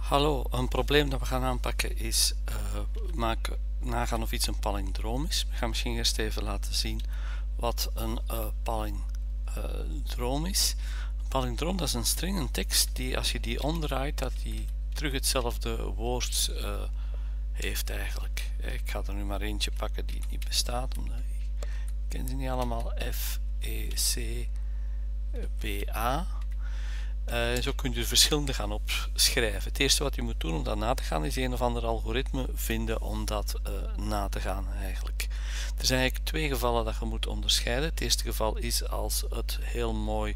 Hallo, een probleem dat we gaan aanpakken is nagaan of iets een palindroom is. We gaan misschien eerst even laten zien wat een palindroom is. Een palindroom, dat is een string, een tekst die als je die omdraait, dat die terug hetzelfde woord heeft eigenlijk. Ik ga er nu maar eentje pakken die niet bestaat, omdat ik ken ze niet allemaal. F, E, C, B, A. Zo kun je er verschillende gaan opschrijven. Het eerste wat je moet doen om dat na te gaan is een of ander algoritme vinden om dat na te gaan eigenlijk. Er zijn eigenlijk twee gevallen dat je moet onderscheiden. Het eerste geval is als het heel mooi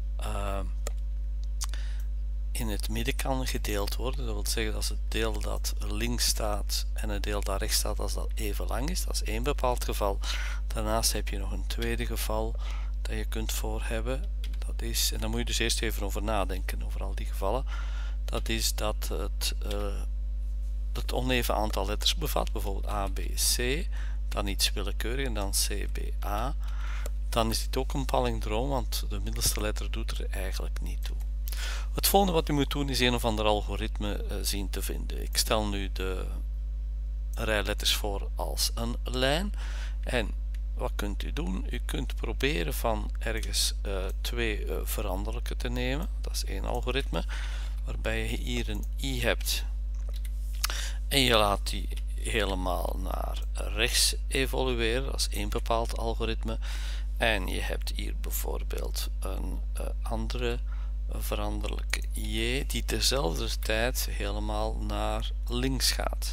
in het midden kan gedeeld worden. Dat wil zeggen dat het deel dat links staat en het deel dat rechts staat, als dat even lang is. Dat is één bepaald geval. Daarnaast heb je nog een tweede geval dat je kunt voor hebben. Dat is, en daar moet je dus eerst even over nadenken, over al die gevallen. Dat is dat het oneven aantal letters bevat, bijvoorbeeld A, B, C, dan iets willekeurig en dan C, B, A. Dan is dit ook een palindroom, want de middelste letter doet er eigenlijk niet toe. Het volgende wat u moet doen is een of ander algoritme zien te vinden. Ik stel nu de rij letters voor als een lijn en wat kunt u doen? U kunt proberen van ergens twee veranderlijke te nemen. Dat is één algoritme, waarbij je hier een i hebt en je laat die helemaal naar rechts evolueren. Dat is één bepaald algoritme. En je hebt hier bijvoorbeeld een andere veranderlijke j die tezelfde tijd helemaal naar links gaat.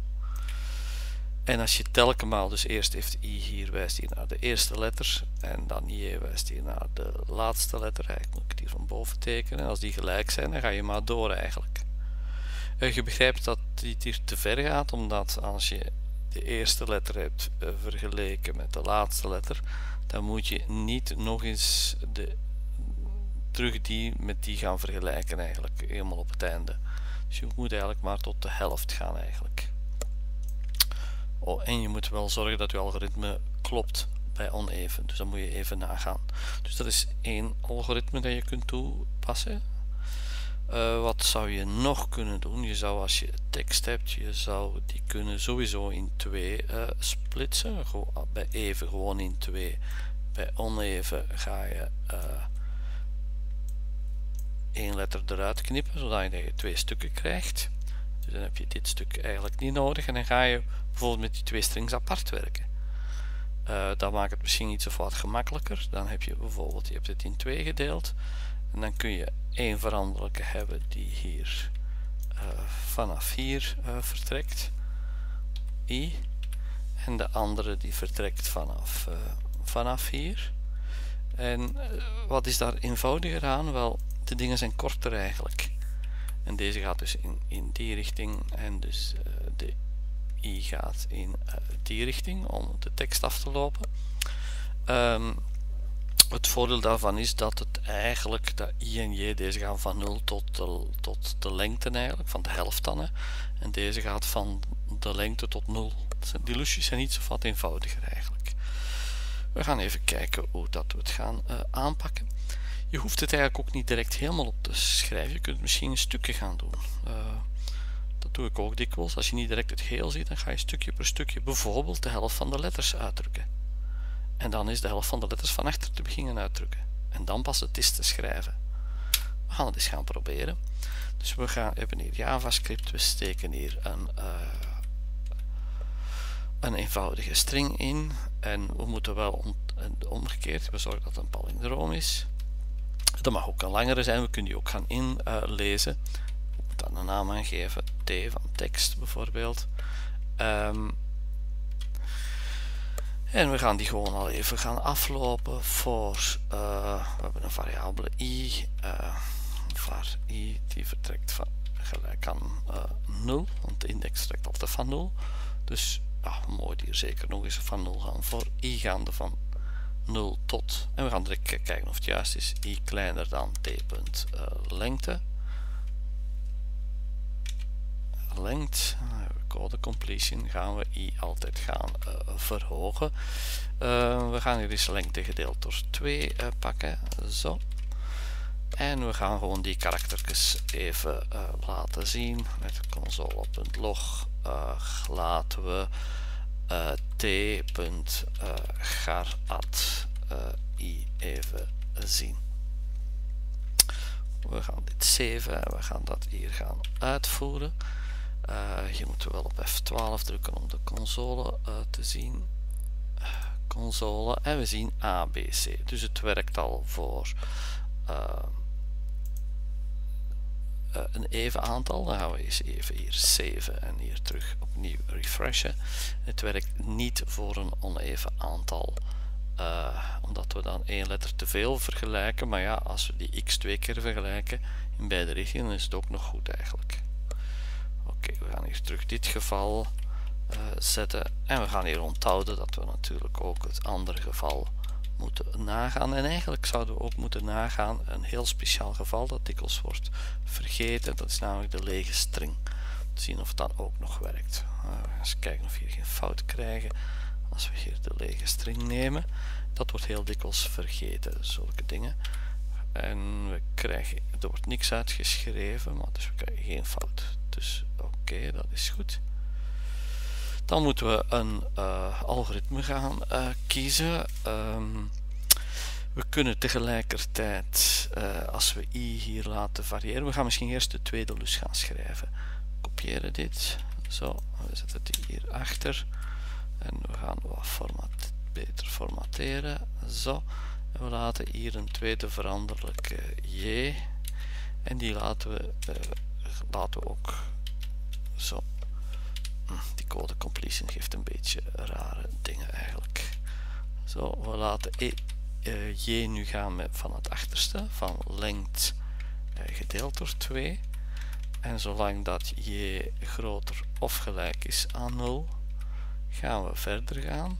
En als je telkens dus eerst heeft i hier wijst hier naar de eerste letter en dan j wijst hier naar de laatste letter. Eigenlijk moet ik het hier van boven tekenen. En als die gelijk zijn, dan ga je maar door eigenlijk. Je begrijpt dat dit hier te ver gaat, omdat als je de eerste letter hebt vergeleken met de laatste letter, dan moet je niet nog eens terug die met die gaan vergelijken eigenlijk, helemaal op het einde. Dus je moet eigenlijk maar tot de helft gaan eigenlijk. Oh, en je moet wel zorgen dat je algoritme klopt bij oneven, dus dan moet je even nagaan. Dus dat is één algoritme dat je kunt toepassen. Wat zou je nog kunnen doen? Je zou, als je tekst hebt, je zou die kunnen sowieso in twee splitsen. Bij even gewoon in twee. Bij oneven ga je één letter eruit knippen, zodat je twee stukken krijgt. Dus dan heb je dit stuk eigenlijk niet nodig en dan ga je bijvoorbeeld met die twee strings apart werken. Dat maakt het misschien iets of wat gemakkelijker. Dan heb je bijvoorbeeld, je hebt het in twee gedeeld en dan kun je één veranderlijke hebben die hier vanaf hier vertrekt, i, en de andere die vertrekt vanaf hier. En wat is daar eenvoudiger aan? Wel, de dingen zijn korter eigenlijk. En deze gaat dus in die richting en dus de i gaat in die richting om de tekst af te lopen. Het voordeel daarvan is dat het eigenlijk, dat i en j, deze gaan van 0 tot de lengte eigenlijk, van de helft dan. Hè. En deze gaat van de lengte tot 0. Die lusjes zijn iets of wat eenvoudiger eigenlijk. We gaan even kijken hoe dat we het gaan aanpakken. Je hoeft het eigenlijk ook niet direct helemaal op te schrijven. Je kunt misschien een stukje gaan doen. Dat doe ik ook dikwijls. Als je niet direct het geheel ziet, dan ga je stukje per stukje bijvoorbeeld de helft van de letters uitdrukken. En dan is de helft van de letters van achter te beginnen uitdrukken. En dan pas het is te schrijven. We gaan het eens gaan proberen. Dus we hebben hier JavaScript. We steken hier een eenvoudige string in. En we moeten wel omgekeerd, we zorgen dat het een palindroom is. Dat mag ook een langere zijn, we kunnen die ook gaan inlezen. We moeten dan een naam aangeven, t van tekst bijvoorbeeld. En we gaan die gewoon al even gaan aflopen voor, we hebben een variabele i, var i die vertrekt van gelijk aan 0, want de index vertrekt altijd van 0. Dus we moeten hier zeker nog eens van 0 gaan, voor i gaande van 0 tot, en we gaan direct kijken of het juist is, i kleiner dan t.lengte. Length, code completion, gaan we i altijd gaan verhogen. We gaan hier eens lengte gedeeld door 2 pakken, zo. En we gaan gewoon die karaktertjes even laten zien. Met console.log laten we t.garat even zien. We gaan dit saven en we gaan dat hier gaan uitvoeren. Hier moeten we wel op F12 drukken om de console te zien. Console en we zien ABC. Dus het werkt al voor een even aantal. Dan gaan we eens even hier saven en hier terug opnieuw refreshen. Het werkt niet voor een oneven aantal. Omdat we dan één letter te veel vergelijken, maar ja, als we die x 2 keer vergelijken in beide richtingen, is het ook nog goed eigenlijk. Oké, we gaan hier terug dit geval zetten en we gaan hier onthouden dat we natuurlijk ook het andere geval moeten nagaan. En eigenlijk zouden we ook moeten nagaan een heel speciaal geval dat dikwijls wordt vergeten, dat is namelijk de lege string. Om te zien of het dan ook nog werkt. We gaan eens kijken of we hier geen fout krijgen. Als we hier de lege string nemen, dat wordt heel dikwijls vergeten, zulke dingen. En we krijgen, er wordt niks uitgeschreven, maar dus we krijgen geen fout. Dus oké, dat is goed. Dan moeten we een algoritme gaan kiezen. We kunnen tegelijkertijd, als we i hier laten variëren, we gaan misschien eerst de tweede lus gaan schrijven. Kopiëren dit, zo, we zetten die hier achter. En we gaan wat beter formateren. Zo. En we laten hier een tweede veranderlijke j. En die laten we ook zo. Die code completion geeft een beetje rare dingen eigenlijk. Zo, we laten j nu gaan van het achterste, van length gedeeld door 2. En zolang dat j groter of gelijk is aan 0, gaan we verder gaan.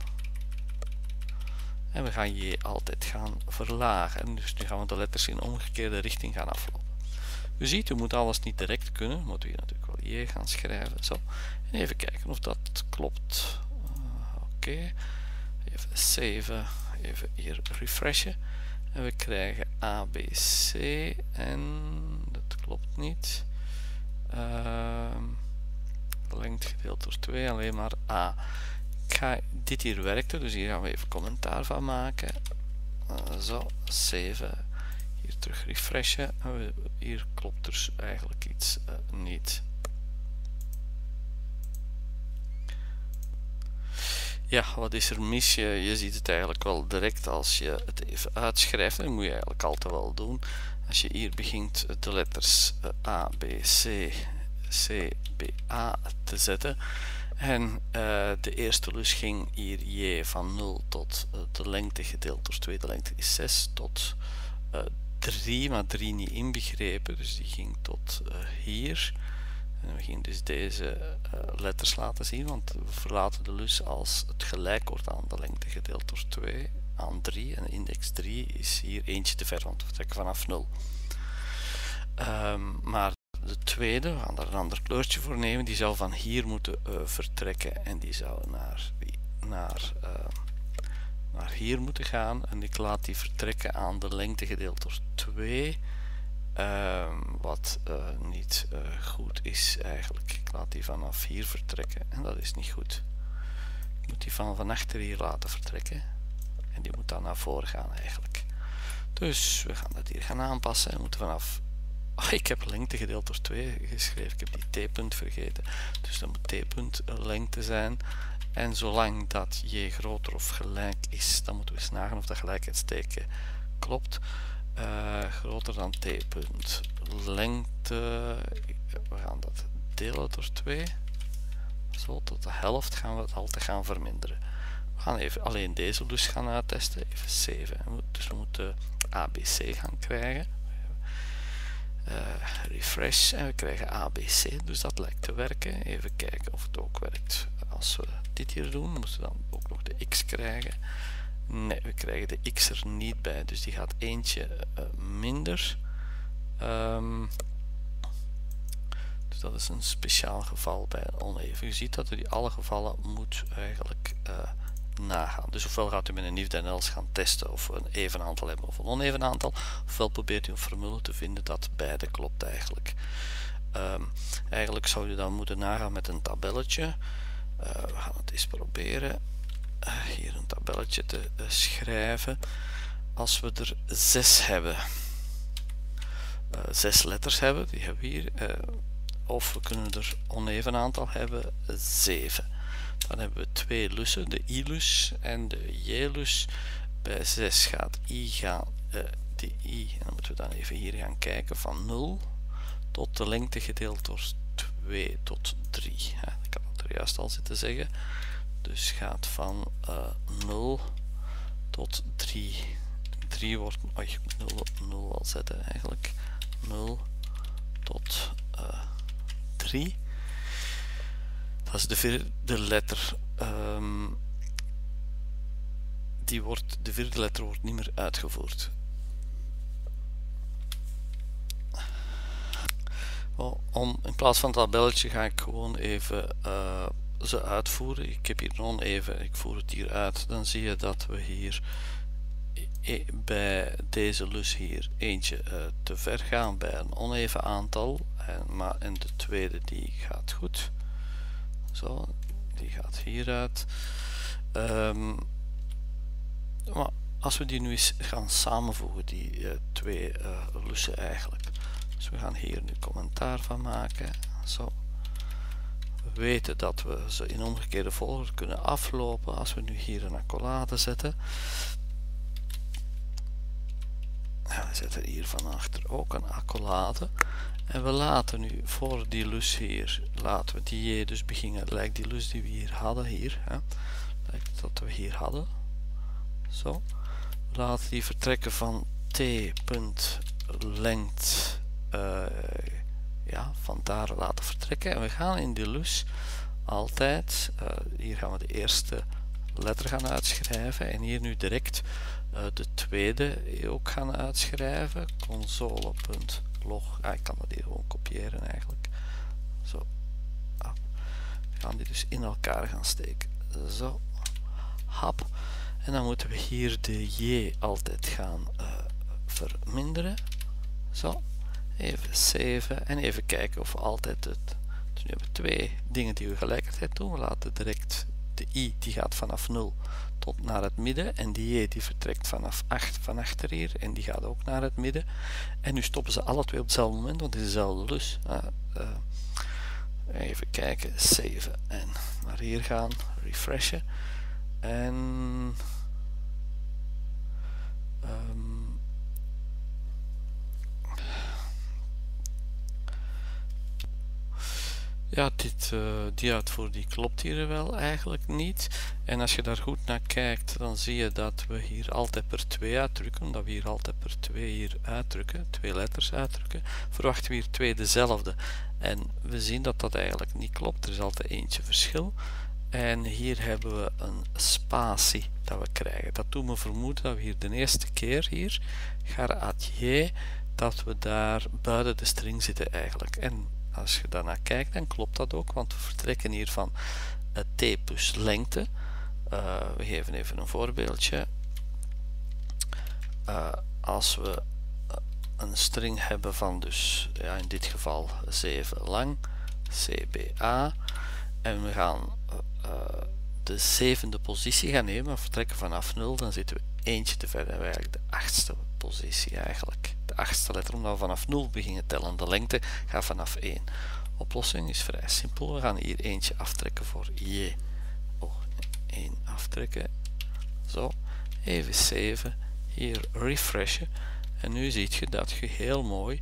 En we gaan j altijd gaan verlagen. Dus nu gaan we de letters in omgekeerde richting gaan aflopen. U ziet, u moet alles niet direct kunnen. We moeten hier natuurlijk wel j gaan schrijven. Zo. En even kijken of dat klopt. Oké. Even save. Even hier refreshen. En we krijgen ABC. En dat klopt niet. Lengte gedeeld door 2, alleen maar A. Dit hier werkte, dus hier gaan we even commentaar van maken. Zo, save. Hier terug refreshen. En hier klopt dus eigenlijk iets niet. Ja, wat is er mis? Je ziet het eigenlijk wel direct als je het even uitschrijft. Dat moet je eigenlijk altijd wel doen. Als je hier begint de letters A, B, C, C, B, A te zetten. En de eerste lus ging hier j van 0 tot de lengte gedeeld door 2. De lengte is 6 tot 3, maar 3 niet inbegrepen. Dus die ging tot hier. En we gingen dus deze letters laten zien, want we verlaten de lus als het gelijk wordt aan de lengte gedeeld door 2, aan 3. En index 3 is hier eentje te ver, want we vertrekken vanaf 0. Maar de tweede, we gaan daar een ander kleurtje voor nemen, die zou van hier moeten vertrekken en die zou naar hier moeten gaan. En ik laat die vertrekken aan de lengte gedeeld door 2. Wat niet goed is eigenlijk. Ik laat die vanaf hier vertrekken en dat is niet goed. Ik moet die van achter hier laten vertrekken en die moet dan naar voren gaan eigenlijk. Dus we gaan dat hier gaan aanpassen en moeten vanaf... Oh, ik heb lengte gedeeld door 2 geschreven, ik heb die t-punt vergeten. Dus dat moet t-punt lengte zijn. En zolang dat j groter of gelijk is, dan moeten we eens nagaan of dat gelijkheidsteken klopt. Groter dan t-punt lengte, we gaan dat delen door 2, zo tot de helft gaan we het altijd gaan verminderen. We gaan even alleen deze lus gaan uittesten, even save. Dus we moeten ABC gaan krijgen. Refresh en we krijgen ABC, dus dat lijkt te werken. Even kijken of het ook werkt. Als we dit hier doen, moeten we dan ook nog de x krijgen. Nee, we krijgen de x er niet bij, dus die gaat eentje minder. Dus dat is een speciaal geval bij een oneven. Je ziet dat in alle gevallen moet eigenlijk nagaan. Dus ofwel gaat u met een if then else gaan testen of we een even aantal hebben of een oneven aantal, ofwel probeert u een formule te vinden dat beide klopt eigenlijk. Eigenlijk zou je dan moeten nagaan met een tabelletje. We gaan het eens proberen. Hier een tabelletje te schrijven. Als we er 6 hebben, 6 letters hebben, die hebben we hier, of we kunnen er oneven aantal hebben, 7. Dan hebben we 2 lussen, de i-lus en de j-lus. Bij 6 gaat i gaan, de i, en dan moeten we dan even hier gaan kijken, van 0 tot de lengte gedeeld door 2 tot 3. Ik had het er juist al zitten zeggen. Dus gaat van 0 tot 3. 3 wordt, ik moet 0 wel zetten eigenlijk. 0 tot 3. Dat is de vierde letter. De vierde letter wordt niet meer uitgevoerd. In plaats van het tabelletje ga ik gewoon even ze uitvoeren. Ik heb hier nog even, ik voer het hier uit. Dan zie je dat we hier bij deze lus hier eentje te ver gaan bij een oneven aantal. En de tweede die gaat goed. Zo, die gaat hieruit. Maar als we die nu eens gaan samenvoegen, die twee lussen eigenlijk. Dus we gaan hier nu commentaar van maken. Zo. We weten dat we ze in omgekeerde volgorde kunnen aflopen. Als we nu hier een accolade zetten. En we zetten hier van achter ook een accolade. En we laten nu voor die lus hier, laten we die j dus beginnen. Lijkt die lus die we hier hadden, hier. Hè? Lijkt dat we hier hadden. Zo. We laten die vertrekken van t.length. Ja, van daar laten vertrekken. En we gaan in die lus altijd, hier gaan we de eerste letter gaan uitschrijven. En hier nu direct de tweede ook gaan uitschrijven. Console.log. Ik kan dat hier gewoon kopiëren eigenlijk. Zo. We gaan die dus in elkaar gaan steken. Zo. Hap. En dan moeten we hier de j altijd gaan verminderen. Zo. Even saven en even kijken of we altijd het. Dus nu hebben we twee dingen die we tegelijkertijd doen. We laten direct de i, die gaat vanaf 0 tot naar het midden. En die j die vertrekt vanaf 8 van achter hier. En die gaat ook naar het midden. En nu stoppen ze alle twee op hetzelfde moment, want het is dezelfde lus. Even kijken, save en naar hier gaan, refreshen. En ja, die uitvoer die klopt hier wel eigenlijk niet. En als je daar goed naar kijkt, dan zie je dat we hier altijd per 2 uitdrukken. Omdat we hier altijd per 2 hier uitdrukken, 2 letters uitdrukken, verwachten we hier 2 dezelfde. En we zien dat dat eigenlijk niet klopt. Er is altijd eentje verschil. En hier hebben we een spatie dat we krijgen. Dat doet me vermoeden dat we hier de eerste keer hier, j, dat we daar buiten de string zitten eigenlijk. En als je daarnaar kijkt, dan klopt dat ook, want we vertrekken hier van t plus lengte. We geven even een voorbeeldje. Als we een string hebben van dus, ja, in dit geval 7 lang, CBA, en we gaan de zevende positie gaan nemen, we vertrekken vanaf 0, dan zitten we eentje te ver, en we eigenlijk de 8e positie eigenlijk. De 8e letter, omdat we vanaf 0 beginnen tellen. De lengte gaat vanaf 1. Oplossing is vrij simpel. We gaan hier eentje aftrekken voor j. 1 aftrekken. Zo. Even saven. Hier refreshen. En nu ziet je dat je heel mooi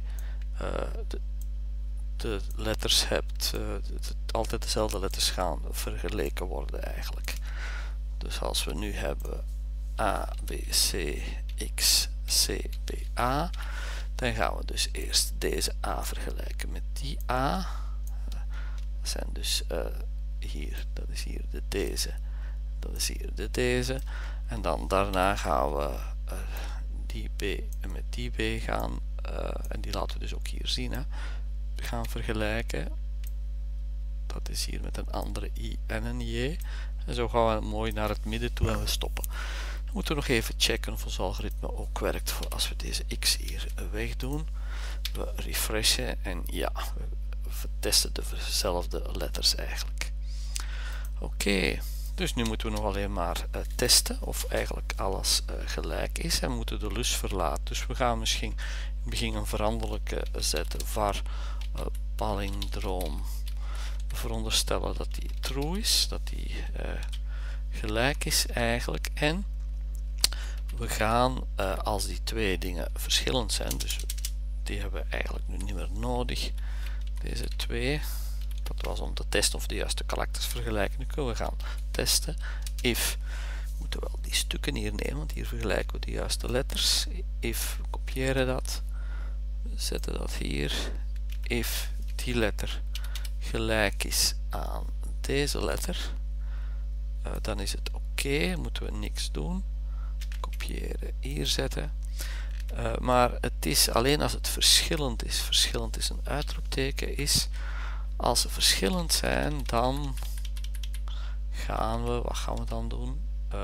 de letters hebt. Altijd dezelfde letters gaan vergeleken worden eigenlijk. Dus als we nu hebben A, B, C, X, C, B, A, dan gaan we dus eerst deze A vergelijken met die A. Dat zijn dus hier, dat is hier de deze, dat is hier de deze. En dan daarna gaan we die B met die B gaan, en die laten we dus ook hier zien, hè, gaan vergelijken. dat is hier met een andere i en een j. En zo gaan we mooi naar het midden toe en we stoppen. Dan moeten we nog even checken of ons algoritme ook werkt voor als we deze x hier wegdoen. We refreshen en ja, we testen dezelfde letters eigenlijk. Oké, dus nu moeten we nog alleen maar testen of eigenlijk alles gelijk is en we moeten de lus verlaten. Dus we gaan misschien in het begin een veranderlijke zetten var palindroom. We veronderstellen dat die true is, dat die gelijk is eigenlijk, en we gaan als die twee dingen verschillend zijn, dus die hebben we eigenlijk nu niet meer nodig, deze twee, dat was om te testen of de juiste karakters vergelijken. Nu kunnen we gaan testen if, we moeten wel die stukken hier nemen, want hier vergelijken we de juiste letters. If, we kopiëren dat, we zetten dat hier, if die letter gelijk is aan deze letter, dan is het oké, moeten we niks doen, kopiëren, hier zetten. Maar het is alleen als het verschillend is een uitroepteken, is als ze verschillend zijn, dan gaan we, wat gaan we dan doen?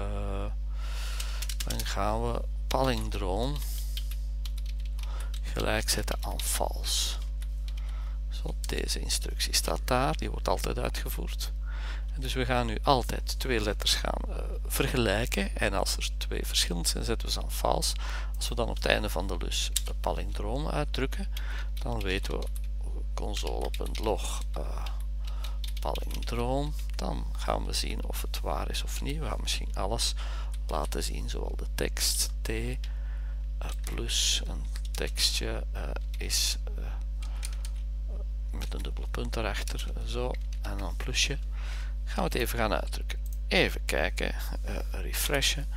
Dan gaan we palindroom gelijk zetten aan false. Zo, deze instructie staat daar, die wordt altijd uitgevoerd. En dus we gaan nu altijd twee letters gaan vergelijken en als er twee verschillend zijn, zetten we ze aan false. Als we dan op het einde van de lus de palindroom uitdrukken, dan weten we console.log palindroom, dan gaan we zien of het waar is of niet. We gaan misschien alles laten zien, zowel de tekst t plus een tekstje is met een dubbele punt erachter, zo, en dan plusje. Gaan we het even gaan uitdrukken. Even kijken, refreshen.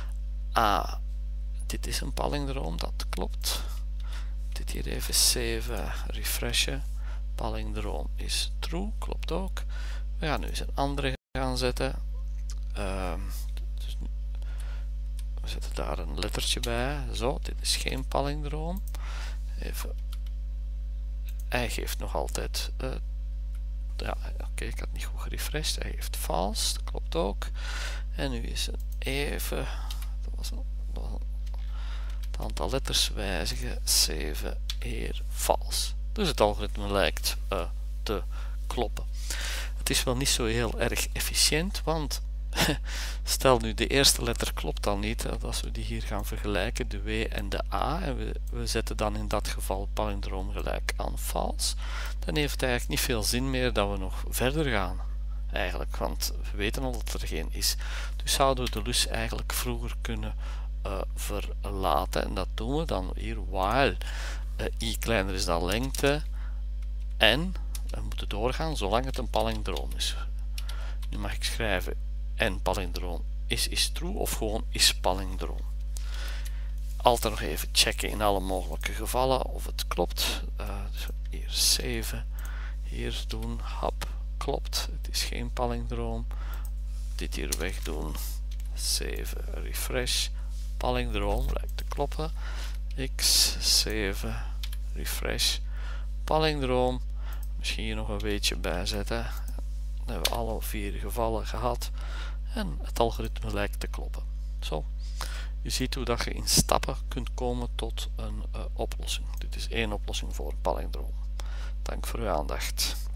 Dit is een palindroom, dat klopt. Dit hier even 7, refreshen. Palindroom is true, klopt ook. We gaan nu eens een andere gaan zetten. Dus we zetten daar een lettertje bij. Zo, dit is geen palindroom. Even. Hij geeft nog altijd. Ja, oké, ik had niet goed gerefreshed. Hij geeft false, dat klopt ook. En nu is het even. Dat was het aantal letters wijzigen. 7 hier false. Dus het algoritme lijkt te kloppen. Het is wel niet zo heel erg efficiënt, want stel nu de eerste letter klopt dan niet, als we die hier gaan vergelijken, de W en de A, en we zetten dan in dat geval palindroom gelijk aan false, dan heeft het eigenlijk niet veel zin meer dat we nog verder gaan eigenlijk, want we weten al dat er geen is. Dus zouden we de lus eigenlijk vroeger kunnen verlaten, en dat doen we dan hier while i kleiner is dan lengte en we moeten doorgaan zolang het een palindroom is. Nu mag ik schrijven en palindroom is true of gewoon is palindroom. Altijd nog even checken in alle mogelijke gevallen of het klopt. Dus hier 7, hier doen, hap, klopt, het is geen palindroom. Dit hier wegdoen, 7, refresh, palindroom lijkt te kloppen. X, 7, refresh, palindroom, misschien hier nog een weetje bijzetten. Dan hebben we alle 4 gevallen gehad en het algoritme lijkt te kloppen. Zo, je ziet hoe dat je in stappen kunt komen tot een oplossing. Dit is één oplossing voor palindroom. Dank voor uw aandacht.